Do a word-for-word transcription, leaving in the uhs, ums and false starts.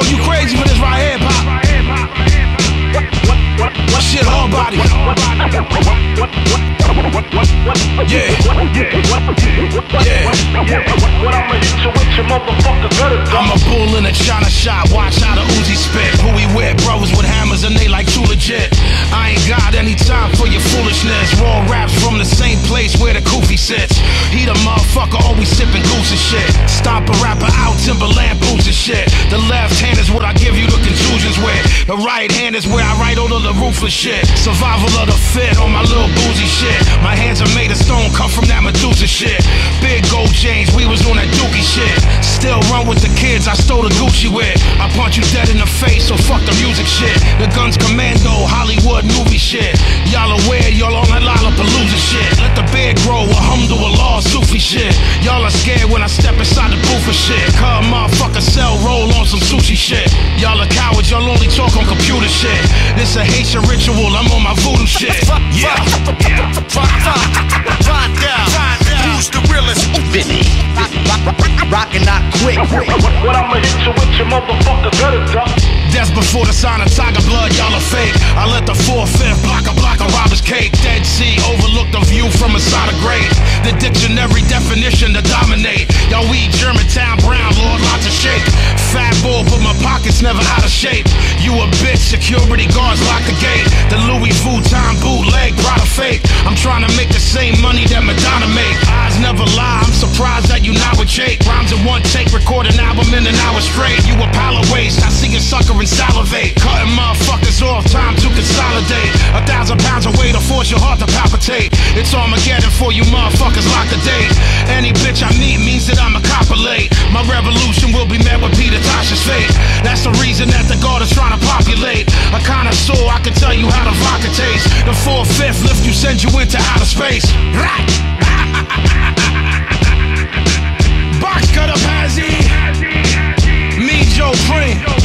you crazy for this right here, Pop. Shit, hard body. Yeah. Yeah. I'm a bull in a China shop. Watch how the Uzi spit. Who we with? Brothers with hammers and they like too legit. I ain't got any time for your foolishness. Raw raps from the same place where the Koofy sits. He the motherfucker always sipping goose and shit. Stomp a rapper out, Timberland boots and shit. The left hand is what I give you the contusions with. The right hand is where I write all of the ruthless shit. Survival of the fit on my little boozy shit. My hands are made of stone, come from that Medusa shit. Big gold chains, we was on that dookie shit. Still run with the kids I stole the Gucci with. I punch you dead in the face, so fuck the music shit. The guns commando, Hollywood movie shit. Y'all aware, y'all on that Lollapalooza shit. Let the beard grow, alhamdulillah, Sufi shit. Y'all are scared when I step inside the booth for shit. Cause motherfucker sell, roll on some sushi shit. Y'all are cowards, y'all only talk on computer shit. This a Haitian ritual, I'm on my voodoo shit. Yeah, yeah. Find out who's the realest. Vinny, rockin' not quick. What I'ma hit you with, your motherfucker better duck. That's before the sign of tiger blood, y'all are fake. I let the four-fifth block a block of robber's cake. Dead Sea, overlook the view from inside a grave. The dictionary definition to dominate. Y'all we Germantown Brown, Lord, lots of shake. Fat bull, but my pockets never out of shape. You a bitch, security guards lock the gate. The Louis Vuitton bootleg, Prada fake. I'm trying to make the same money that Madonna make. Eyes never lie, I'm surprised that you not with Jake. Rhymes in one take, record an album in an hour straight. You a pile of waste, I see you sucker and salivate. Cutting motherfuckers off, time to consolidate. A thousand pounds of weight to force your heart to palpitate. It's Armageddon for you motherfuckers, lock the date. Any bitch I meet means that I'm a copulate. My revolution will be met with Peter Tosh's fate. That's the reason that the God is trying to populate. A connoisseur, I can tell you how the vodka tastes. The four-fifth lift you, send you into outer space. Box cutter Pazzi. Me, Joe Pring.